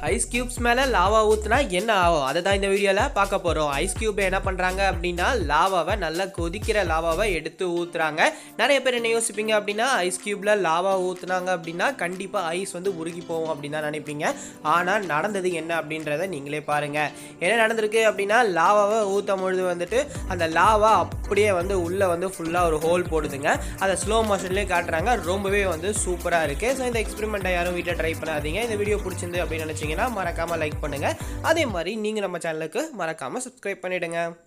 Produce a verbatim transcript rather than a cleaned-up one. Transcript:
Ice cubes மேலே lava ஊற்றுனா என்ன ஆகும் அதை தான் இந்த வீடியோவில் பார்க்க போகிறோம். ஐஸ் கியூப் என்ன பண்ணுறாங்க அப்படின்னா லாவாவை நல்லா கொதிக்கிற லாவாவை எடுத்து ஊற்றுறாங்க. நிறைய பேர் என்ன யோசிப்பீங்க அப்படின்னா ஐஸ் கியூப்பில் லாவா ஊற்றுனாங்க அப்படின்னா கண்டிப்பாக ஐஸ் வந்து உருகி போகும் அப்படின்னு தான் நினைப்பீங்க. ஆனால் நடந்தது என்ன அப்படின்றத நீங்களே பாருங்கள். என்ன நடந்திருக்கு அப்படின்னா லாவாவை ஊற்றும் பொழுது வந்துட்டு அந்த லாவா அப்படியே வந்து உள்ளே வந்து ஃபுல்லாக ஒரு ஹோல் போடுதுங்க. அதை ஸ்லோ மோஷன்லேயே காட்டுறாங்க. ரொம்பவே வந்து சூப்பராக இருக்குது. ஸோ இந்த எக்ஸ்பெரிமெண்ட்டை யாரும் வீட்டில் ட்ரை பண்ணாதீங்க. இந்த வீடியோ பிடிச்சிருந்து அப்படின்னு நினச்சிங்கன்னா மறக்காமல் லைக் பண்ணுங்கள். அதே மாதிரி நீங்கள் நம்ம சேனலுக்கு மறக்காமல் சப்ஸ்கிரைப் பண்ணிவிடுங்க.